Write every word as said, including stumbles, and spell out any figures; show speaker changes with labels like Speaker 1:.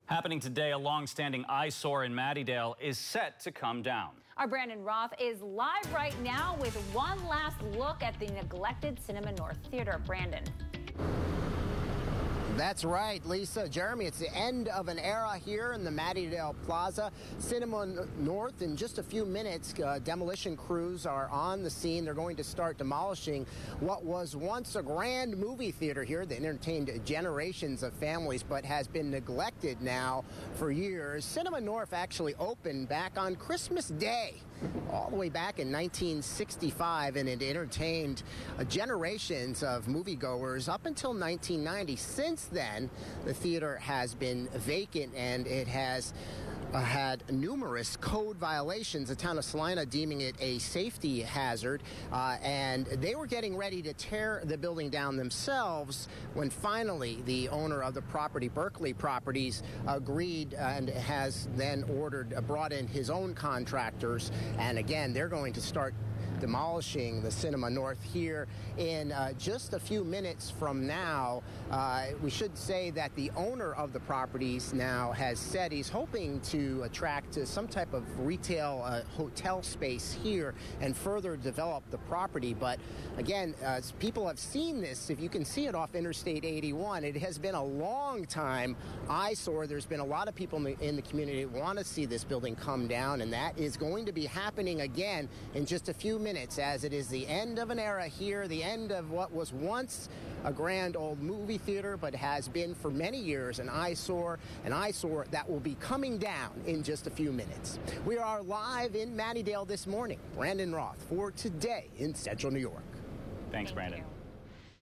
Speaker 1: Happening today, a long-standing eyesore in Mattydale is set to come down.
Speaker 2: Our Brandon Roth is live right now with one last look at the neglected Cinema North Theater. Brandon.
Speaker 3: That's right, Lisa. Jeremy, it's the end of an era here in the Mattydale Plaza. Cinema North, in just a few minutes, uh, demolition crews are on the scene. They're going to start demolishing what was once a grand movie theater here that entertained generations of families, but has been neglected now for years. Cinema North actually opened back on Christmas Day, all the way back in nineteen sixty-five, and it entertained uh, generations of moviegoers up until nineteen ninety. Since then, the theater has been vacant, and it has uh, had numerous code violations, the town of Salina deeming it a safety hazard, uh, and they were getting ready to tear the building down themselves when finally the owner of the property, Berkeley Properties, agreed and has then ordered, uh, brought in his own contractors, and again, they're going to start demolishing the Cinema North here in uh, just a few minutes from now. Uh, we should say that the owner of the properties now has said he's hoping to attract uh, some type of retail uh, hotel space here and further develop the property. But again, uh, people have seen this. If you can see it off Interstate eighty-one, it has been a long time eyesore. There's been a lot of people in the, in the community that want to see this building come down, and that is going to be happening again in just a few minutes. minutes as it is the end of an era here, the end of what was once a grand old movie theater, but has been for many years an eyesore, an eyesore that will be coming down in just a few minutes. We are live in Mattydale this morning. Brandon Roth for Today in Central New York.
Speaker 1: Thanks,
Speaker 2: Thank
Speaker 1: Brandon.
Speaker 2: you.